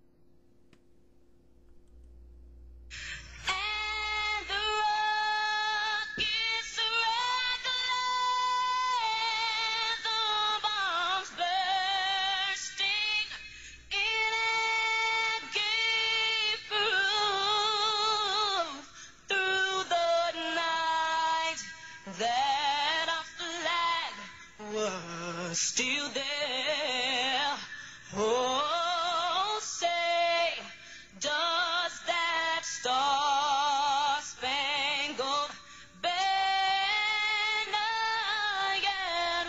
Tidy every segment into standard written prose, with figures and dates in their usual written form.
And the rockets rattling, the bombs bursting in and gave proof through the night that our flag was still there. Oh, say, does that star-spangled banner yet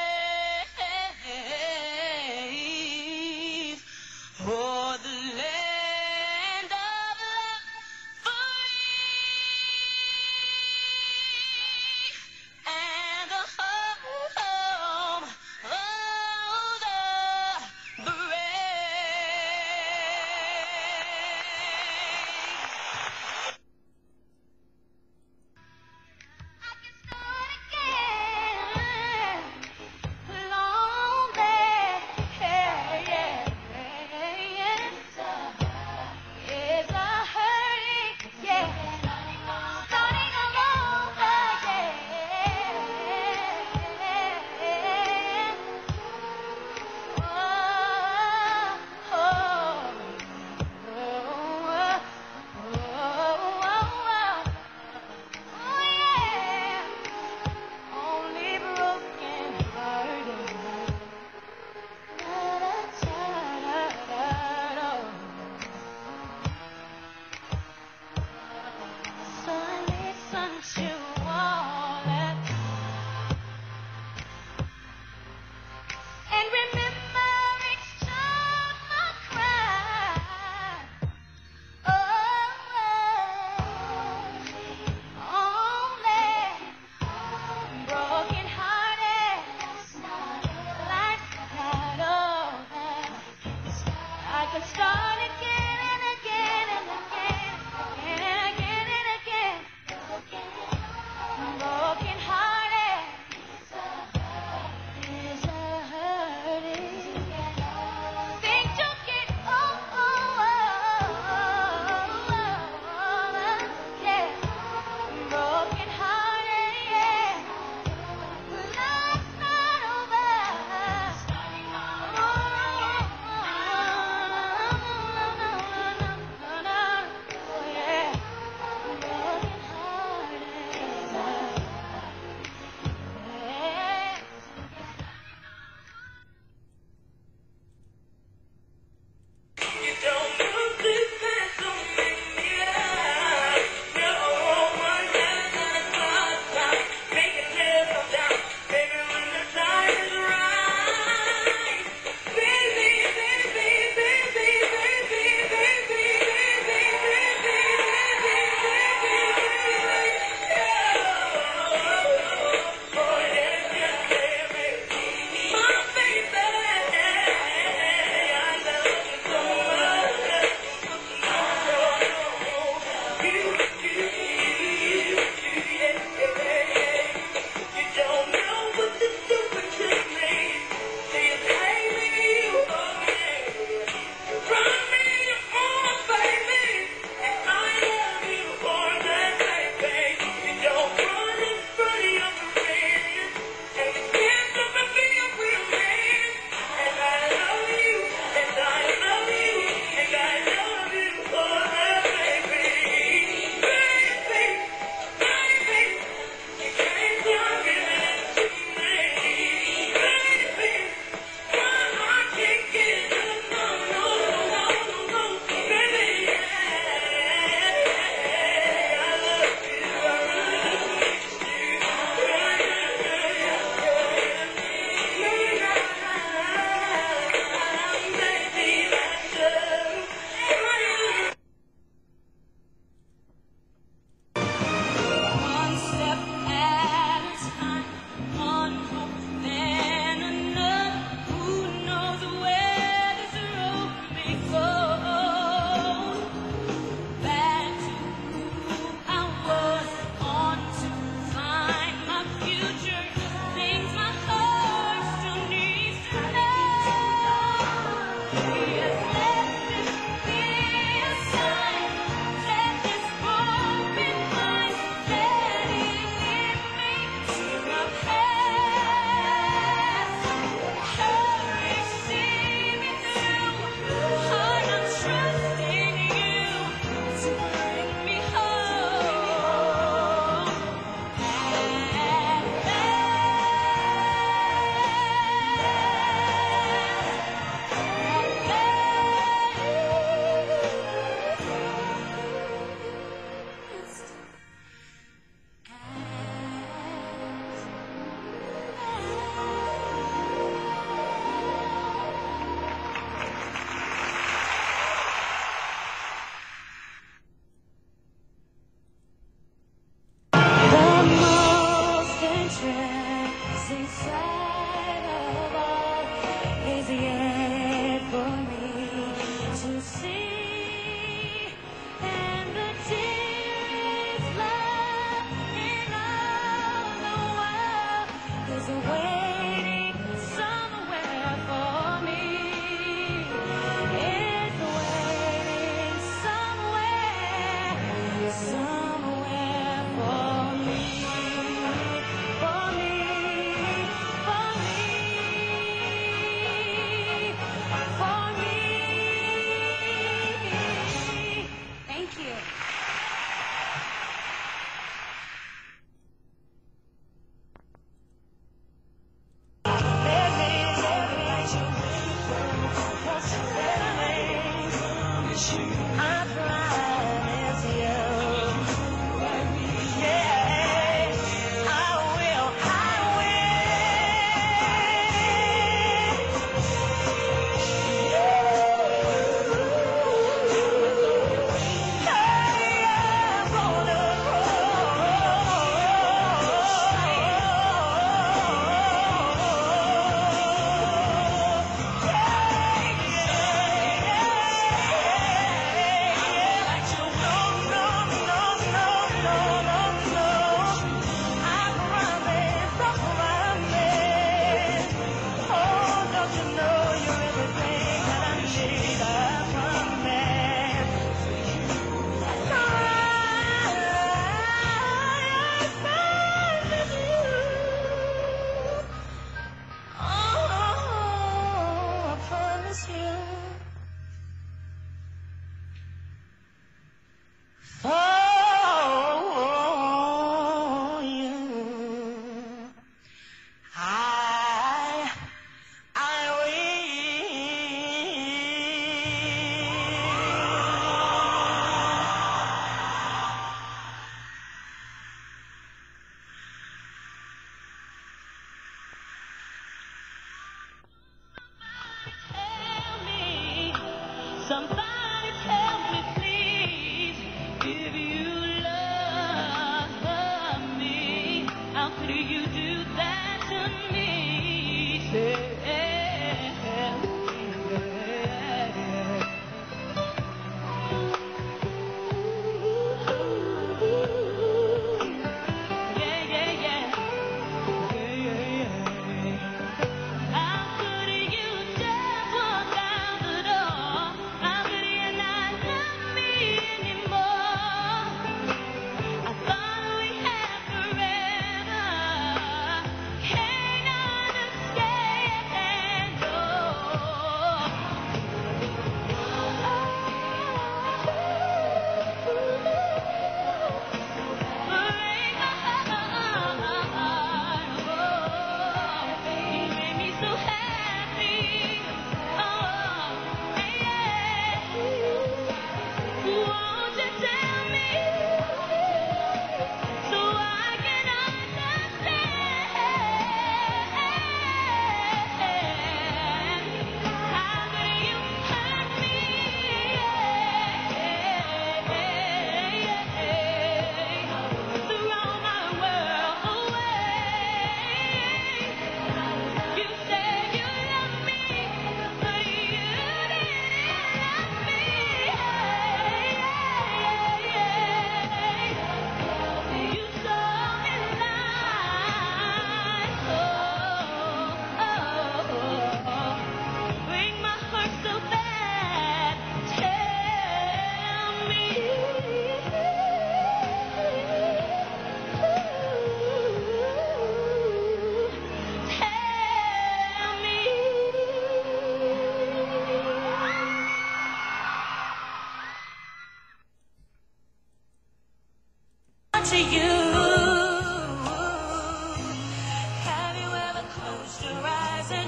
wave o'er the land of love free and the home of the brave?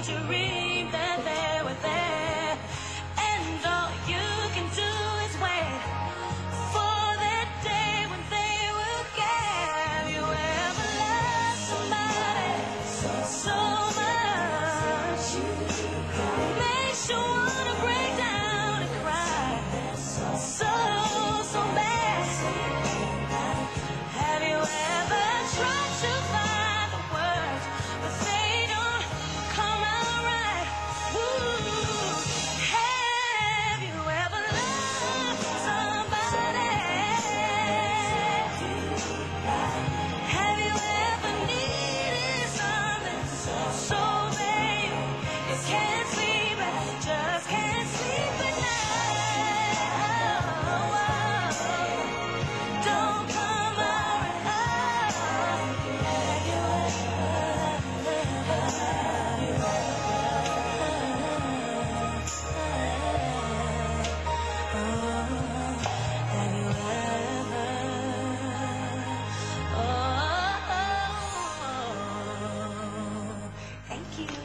dream that they were there, and all you can do is wait for that day when they will get. Have you ever loved somebody so much makes you wanna break down and cry so bad? Have you ever tried to find the words, but they don't come out right? Ooh, have you ever loved somebody? Have you ever needed something so bad you can't sleep, just can't sleep at night? Don't come around. Have you Thank you.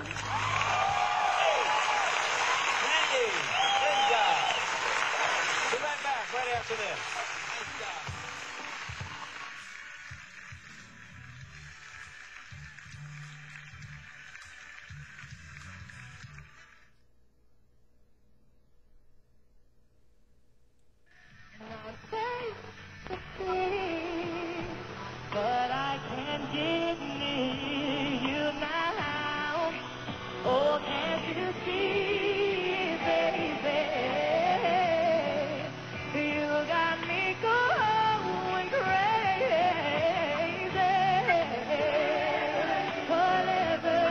Brandy, good job. Be right back right after this. Nice job. But I can't get near you now. Oh, can't you see, baby? You got me going crazy. Whatever,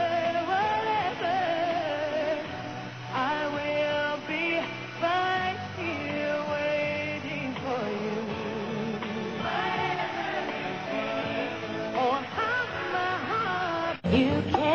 I will be right here waiting for you. On top of my heart, you can't.